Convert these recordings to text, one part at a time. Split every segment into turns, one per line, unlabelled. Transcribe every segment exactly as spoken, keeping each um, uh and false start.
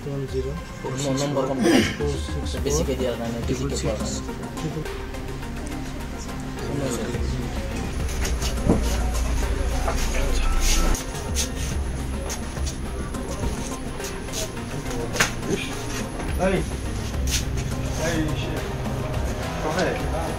one zero
number কম বেছিকৈ দিয়াৰ কাৰণে বেছিকৈ পোৱাৰ কাৰণে
Hey. Hey, shit. Go ahead.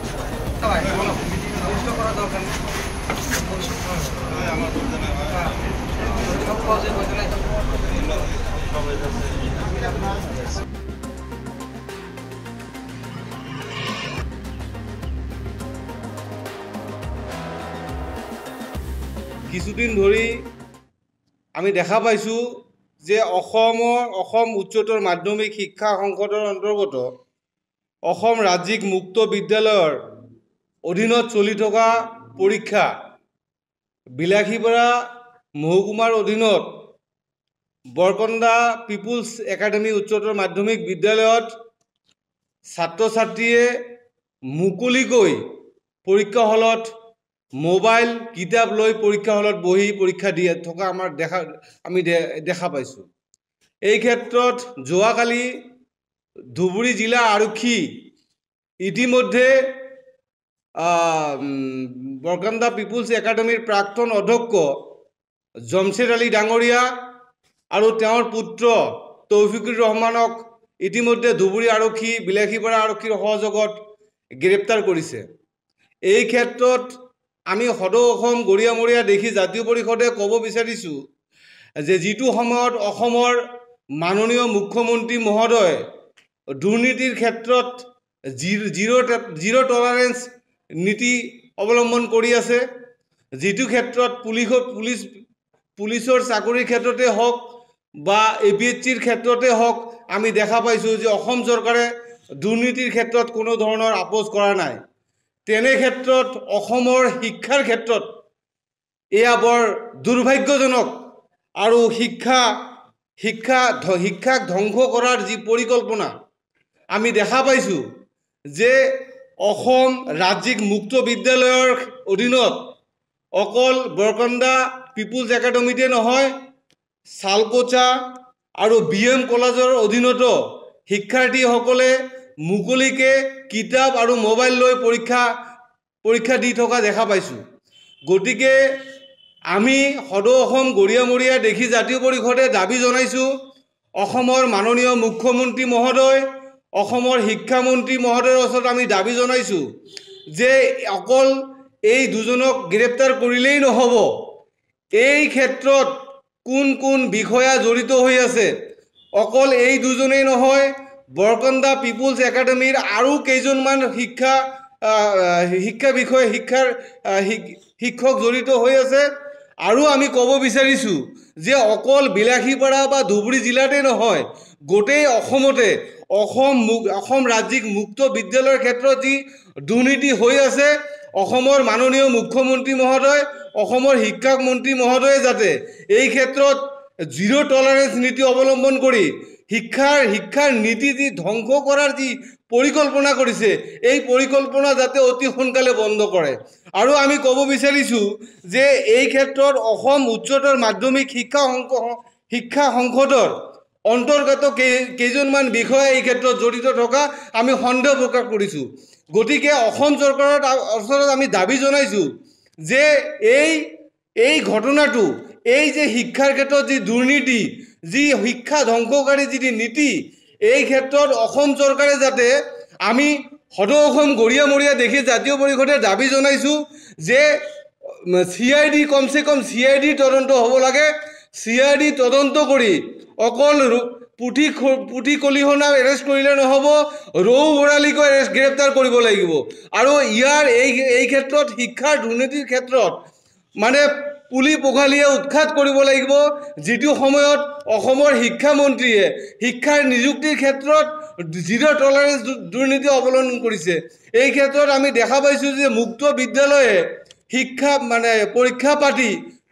কিছুদিন ধৰি আমি দেখা পাইছোঁ যে অসমৰ অসম উচ্চতৰ মাধ্যমিক শিক্ষা সংসদৰ অন্তৰ্গত অসম ৰাজ্যিক মুক্ত বিদ্যালয়ৰ অধীনত চলি থকা পৰীক্ষা বিলাসীপাৰা মহকুমাৰ অধীনত বৰকন্দা পিপুলছ একাডেমি উচ্চতৰ মাধ্যমিক বিদ্যালয়ত ছাত্ৰ ছাত্ৰীয়ে মুকলিকৈ পৰীক্ষা হলত মোবাইল কিতাপ লৈ পৰীক্ষা হলত বহি পৰীক্ষা দি থকা আমাৰ দেখা আমি দেখা পাইছোঁ। এই ক্ষেত্ৰত যোৱাকালি ধুবুৰী জিলা আৰক্ষী ইতিমধ্যে বৰকন্দা পিপুলছ একাডেমিৰ প্ৰাক্তন অধ্যক্ষ জমছেদ আলী ডাঙৰীয়া আৰু তেওঁৰ পুত্ৰ তৌফিকুৰ ৰহমানক ইতিমধ্যে ধুবুৰী আৰক্ষী বিলাসীপাৰা আৰক্ষীৰ সহযোগত গ্ৰেপ্তাৰ কৰিছে। এই ক্ষেত্ৰত আমি সদৌ অসম গৰিয়ামৰীয়া দেখি জাতীয় পৰিষদে ক'ব বিচাৰিছোঁ যে যিটো সময়ত অসমৰ মাননীয় মুখ্যমন্ত্ৰী মহোদয় দুৰ্নীতিৰ ক্ষেত্ৰত জিৰ' জিৰ' টলাৰেঞ্চ নীতি অৱলম্বন কৰি আছে, যিটো ক্ষেত্ৰত পুলিচৰ পুলিচ পুলিচৰ চাকৰিৰ ক্ষেত্ৰতে হওক বা এ পি এছ চিৰ ক্ষেত্ৰতে হওক আমি দেখা পাইছোঁ যে অসম চৰকাৰে দুৰ্নীতিৰ ক্ষেত্ৰত কোনো ধৰণৰ আপোচ কৰা নাই। তেনে ক্ষেত্ৰত অসমৰ শিক্ষাৰ ক্ষেত্ৰত এয়া বৰ দুৰ্ভাগ্যজনক আৰু শিক্ষা শিক্ষা শিক্ষাক ধ্বংস কৰাৰ যি পৰিকল্পনা আমি দেখা পাইছোঁ যে অসম ৰাজ্যিক মুক্ত বিদ্যালয়ৰ অধীনত অকল বৰকন্দা পিপুলছ একাডেমিতে নহয় চালকোচা আৰু বি এম কলেজৰ অধীনতো শিক্ষাৰ্থীসকলে মুকলিকে কিতাপ আৰু মোবাইল লৈ পৰীক্ষা পৰীক্ষা দি থকা দেখা পাইছোঁ। গতিকে আমি সদৌ অসম গৰিয়ামৰীয়া দেখি জাতীয় পৰিষদে দাবী জনাইছোঁ অসমৰ মাননীয় মুখ্যমন্ত্ৰী মহোদয় অসমৰ শিক্ষামন্ত্ৰী মহোদয়ৰ ওচৰত আমি দাবী জনাইছোঁ যে অকল এই দুজনক গ্ৰেপ্তাৰ কৰিলেই নহ'ব, এই ক্ষেত্ৰত কোন কোন বিষয়া জড়িত হৈ আছে, অকল এই দুজনেই নহয় বৰকন্দা পিপুলছ একাডেমিৰ আৰু কেইজনমান শিক্ষা শিক্ষা বিষয়ে শিক্ষাৰ শিক্ষক জড়িত হৈ আছে। আৰু আমি ক'ব বিচাৰিছোঁ যে অকল বিলাসীপাৰা বা ধুবুৰী জিলাতে নহয় গোটেই অসমতে অসম অসম ৰাজ্যিক মুক্ত বিদ্যালয়ৰ ক্ষেত্ৰত যি দুৰ্নীতি হৈ আছে অসমৰ মাননীয় মুখ্যমন্ত্ৰী মহোদয় অসমৰ শিক্ষামন্ত্ৰী মহোদয়ে যাতে এই ক্ষেত্ৰত জিৰ' টলাৰেঞ্চ নীতি অৱলম্বন কৰি শিক্ষাৰ শিক্ষাৰ নীতি যি ধ্বংস কৰাৰ যি পৰিকল্পনা কৰিছে এই পৰিকল্পনা যাতে অতি সোনকালে বন্ধ কৰে। আৰু আমি ক'ব বিচাৰিছোঁ যে এই ক্ষেত্ৰত অসম উচ্চতৰ মাধ্যমিক শিক্ষা শিক্ষা সংসদৰ অন্তৰ্গত কেইজনমান বিষয়া এই ক্ষেত্ৰত জড়িত থকা আমি সন্দেহ প্ৰকাশ কৰিছোঁ। গতিকে অসম চৰকাৰৰ ওচৰত আমি দাবী জনাইছোঁ যে এই এই ঘটনাটো এই যে শিক্ষাৰ ক্ষেত্ৰত যি দুৰ্নীতি যি শিক্ষা ধ্বংসকাৰী যি নীতি এই ক্ষেত্ৰত অসম চৰকাৰে যাতে আমি সদৌ অসম গৰিয়ামৰীয়া দেখি জাতীয় পৰিষদে দাবী জনাইছোঁ যে চি আই ডি কমচে কম চি আই ডি তদন্ত হ'ব লাগে। চি আই ডি তদন্ত কৰি অকল পুথি পুথি খলিহনা এৰেষ্ট কৰিলে নহ'ব, ৰৌ বৰালিকো এৰেষ্ট গ্ৰেপ্তাৰ কৰিব লাগিব। আৰু ইয়াৰ এই এই ক্ষেত্ৰত শিক্ষাৰ দুৰ্নীতিৰ ক্ষেত্ৰত মানে পুলি পখালিয়ে উৎখাত কৰিব লাগিব, যিটো সময়ত অসমৰ শিক্ষামন্ত্ৰীয়ে শিক্ষাৰ নিযুক্তিৰ ক্ষেত্ৰত জিৰ' টলাৰেঞ্চ দুৰ্নীতি অৱলম্বন কৰিছে। এই ক্ষেত্ৰত আমি দেখা পাইছোঁ যে মুক্ত বিদ্যালয়ে শিক্ষা মানে পৰীক্ষা পাতি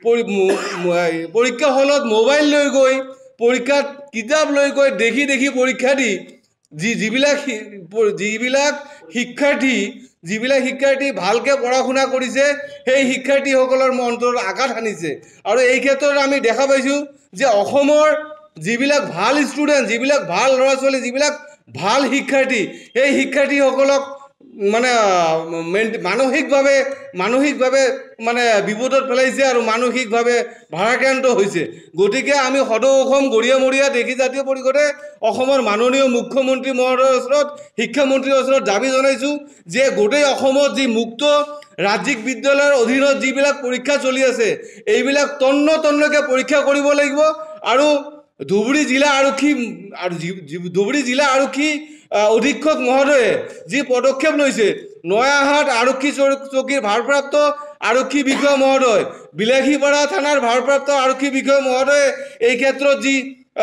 পৰীক্ষা হলত মোবাইল লৈ গৈ পৰীক্ষাত কিতাপ লৈ গৈ দেখি দেখি পৰীক্ষা দি যি যিবিলাক যিবিলাক শিক্ষাৰ্থী যিবিলাক শিক্ষাৰ্থী ভালকৈ পঢ়া শুনা কৰিছে সেই শিক্ষাৰ্থীসকলৰ অন্তৰত আঘাত সানিছে। আৰু এই ক্ষেত্ৰত আমি দেখা পাইছোঁ যে অসমৰ যিবিলাক ভাল ষ্টুডেণ্ট, যিবিলাক ভাল ল'ৰা ছোৱালী, যিবিলাক ভাল শিক্ষাৰ্থী, সেই শিক্ষাৰ্থীসকলক মানে মানসিকভাৱে মানসিকভাৱে মানে বিপদত পেলাইছে আৰু মানসিকভাৱে ভাৰাক্ৰান্ত হৈছে। গতিকে আমি সদৌ অসম গৰিয়া মৰিয়া দেশী জাতীয় পৰিষদে অসমৰ মাননীয় মুখ্যমন্ত্ৰী মহোদয়ৰ ওচৰত, শিক্ষামন্ত্ৰীৰ ওচৰত দাবী জনাইছোঁ যে গোটেই অসমত যি মুক্ত ৰাজ্যিক বিদ্যালয়ৰ অধীনত যিবিলাক পৰীক্ষা চলি আছে, এইবিলাক তন্ন তন্নকৈ পৰীক্ষা কৰিব লাগিব। আৰু ধুবুৰী জিলা আৰক্ষী আৰু ধুবুৰী জিলা আৰক্ষী অধীক্ষক মহোদয়ে যি পদক্ষেপ লৈছে, নয়াহাট আৰক্ষী চকীৰ ভাৰপ্ৰাপ্ত আৰক্ষী বিষয়া মহোদয়, বিলাসীপাৰা থানাৰ ভাৰপ্ৰাপ্ত আৰক্ষী বিষয়া মহোদয়ে এই ক্ষেত্ৰত যি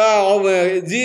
যি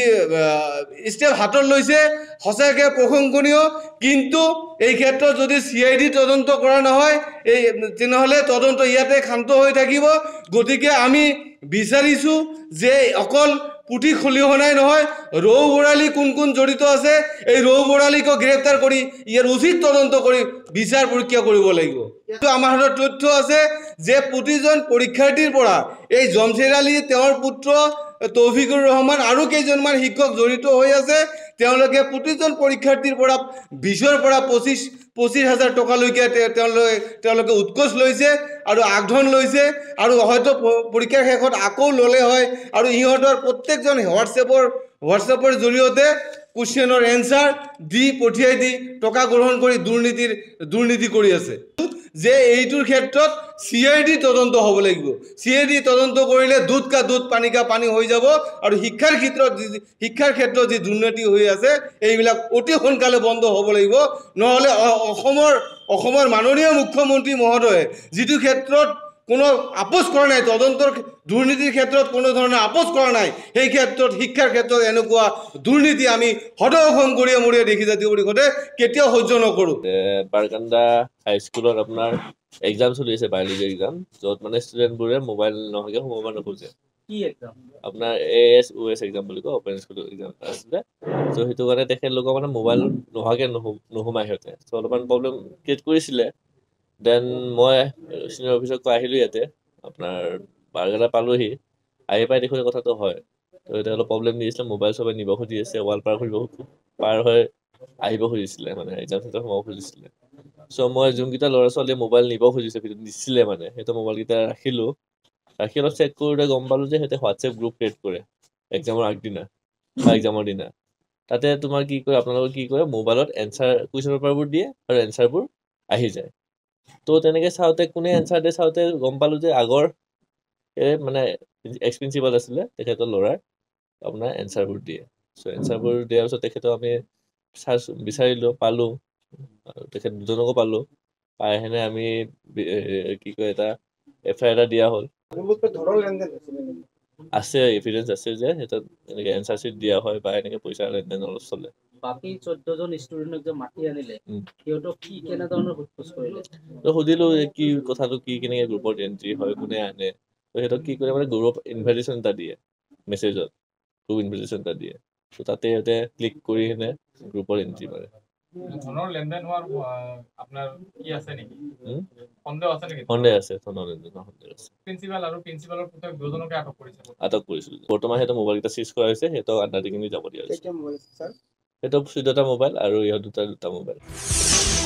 ষ্টেপ হাতত লৈছে সঁচাকৈ প্ৰশংসনীয়। কিন্তু এই ক্ষেত্ৰত যদি চি আই ডি তদন্ত কৰা নহয়, এই তেনেহ'লে তদন্ত ইয়াতে ক্ষান্ত হৈ থাকিব। গতিকে আমি বিচাৰিছোঁ যে অকল পুথি খলিহনাই নহয়, ৰৌ বৰালি কোন কোন জড়িত আছে, এই ৰৌ বৰালিকো গ্ৰেপ্তাৰ কৰি ইয়াৰ উচিত তদন্ত কৰি বিচাৰ পৰীক্ষা কৰিব লাগিব। কিন্তু আমাৰ হাতত তথ্য আছে যে প্ৰতিজন পৰীক্ষাৰ্থীৰ পৰা এই জমছেৰ আলী, তেওঁৰ পুত্ৰ তৌফিকুৰ ৰহমান আৰু কেইজনমান শিক্ষক জড়িত হৈ আছে। তেওঁলোকে প্ৰতিজন পৰীক্ষাৰ্থীৰ পৰা বিছৰ পৰা পঁচিছ পঁচিছ হাজাৰ টকালৈকে তেওঁলোকে তেওঁলোকে উৎকোচ লৈছে আৰু আগধন লৈছে, আৰু হয়তো পৰীক্ষাৰ শেষত আকৌ ল'লে হয়। আৰু ইহঁতৰ প্ৰত্যেকজন হোৱাটছএপৰ হোৱাটছএপৰ জৰিয়তে কুৱেশ্যনৰ এনচাৰ দি পঠিয়াই দি টকা গ্ৰহণ কৰি দুৰ্নীতিৰ দুৰ্নীতি কৰি আছে। যে এইটোৰ ক্ষেত্ৰত চি আই ডি তদন্ত হ'ব লাগিব। চি আই ডি তদন্ত কৰিলে দুধ কা দুধ পানী কা পানী হৈ যাব। আৰু শিক্ষাৰ ক্ষেত্ৰত যি শিক্ষাৰ ক্ষেত্ৰত যি দুৰ্নীতি হৈ আছে, এইবিলাক অতি সোনকালে বন্ধ হ'ব লাগিব। নহ'লে অসমৰ অসমৰ মাননীয় মুখ্যমন্ত্ৰী মহোদয়ে যিটো ক্ষেত্ৰত কোনো আপোচ কৰা নাই, তদন্তৰ দুৰ্নীতিৰ ক্ষেত্ৰত কোনো ধৰণৰ আপোচ কৰা নাই, সেই ক্ষেত্ৰত শিক্ষাৰ ক্ষেত্ৰত এনেকুৱা দুৰ্নীতি আমি সদৌ অসম গৰিয়া মৰিয়া দেশী জাতীয় পৰিষদে কেতিয়াও সহ্য নকৰোঁ।
বাৰকান্দা হাইস্কুলত আপোনাৰ এক্সাম চলি আছে, বায়'লজি এক্সাম, য'ত মানে ষ্টুডেণ্টবোৰে মোবাইল নোহোৱাকৈ সোমাব নোখোজে।
কি এক্সাম?
আপোনাৰ A S U S exam বুলি কয়, অপেন স্কুল এক্সাম আছিলে। চ' সেইটো কাৰণে তেখেতলোকৰ মানে মোবাইল নোহোৱাকৈ নোসোমায় সিহঁতে। চ' অলপমান প্ৰব্লেম ক্ৰিয়েট কৰিছিলে। দেন মই চিনিয়ৰ অফিচত কৈ আহিলোঁ ইয়াতে, আপোনাৰ বাৰকান্দা পালোহি। আহি পাই দেখোঁ কথাটো হয়। ত' এতিয়া অলপ প্ৰব্লেম দি আছিলে, মোবাইল চবাইল নিব খুজি আছে, ৱাল পাৰ কৰিব পাৰ হৈ আহিব খুজিছিলে, মানে এক্সাম চেণ্টাৰ সোমাব খুজিছিলে। চ' মই যোনকেইটা ল'ৰা ছোৱালীয়ে মোবাইল নিব খুজিছে, নিছিলে মানে সেইটো মোবাইলকেইটা ৰাখিলোঁ। ৰাখি অলপ চেক কৰোঁতে গম পালোঁ যে সিহঁতে হোৱাটছএপ গ্ৰুপ ক্ৰিয়েট কৰে এক্সামৰ আগদিনা বা এক্সামৰ দিনা। তাতে তোমাৰ কি কৰে, আপোনালোকে কি কৰে, মোবাইলত এনচাৰ কুৱেশ্যন পেপাৰবোৰ দিয়ে আৰু এনচাৰবোৰ আহি যায়। ত' তেনেকৈ চাওঁতে কোনে এনচাৰ দিয়ে চাওঁতে গম পালোঁ যে আগৰ এই মানে এক্স প্ৰিন্সিপাল আছিলে তেখেতৰ ল'ৰাৰ আপোনাৰ এনচাৰবোৰ দিয়ে। চ' এনচাৰবোৰ দিয়াৰ পিছত তেখেতক আমি চাৰ্চ বিচাৰিলোঁ, পালোঁ, আৰু তেখেত দুজনকো পালোঁ। পাই সেনে আমি কি কয় এটা এফ আই আৰ এটা দিয়া হ'ল। আছে এভিডেঞ্চ আছে যে সিহঁতক এনেকৈ এনচাৰ চিট দিয়া হয় বা এনেকৈ পইচা লেনদেন অলপ চলে।
বাকী চৈধ্যজন ষ্টুডেণ্টক যে মাতি আনিলে, সিহঁতক কি কেনেধৰণৰ সোধপোছ কৰিলে?
সুধিলোঁ যে কি কথাটো কি, কেনেকৈ গ্ৰুপত এণ্ট্ৰি হয়, কোনে আনে। ত' সিহঁতক কি কৰে মানে গ্ৰুপ ইনভাইটেশ্যন এটা দিয়ে, মেছেজত গ্ৰুপ ইনভাইটেশ্যন এটা দিয়ে। ত' তাতে সিহঁতে ক্লিক কৰি কিনে গ্ৰুপত এণ্ট্ৰি মাৰে।
ধনৰ লেনদেন হোৱাৰ আপোনাৰ কি আছে নেকি? সন্দেহ আছে নেকি?
সন্দেহ আছে, ধনৰ লেনদেনৰ সন্দেহ আছে।
প্ৰিন্সিপাল আৰু প্ৰিন্সিপালৰ পুতেক দুজনকে আটক কৰিছে।
আটক কৰিছিলোঁ। বৰ্তমান সিহঁতৰ মোবাইলকেইটা চিজ কৰা হৈছে, সিহঁতক আণ্ডাৰ টেকিং যাব দিয়া হৈছে। সিহঁতৰ চৈধ্যটা মোবাইল আৰু ইহঁত দুটা দুটা মোবাইল।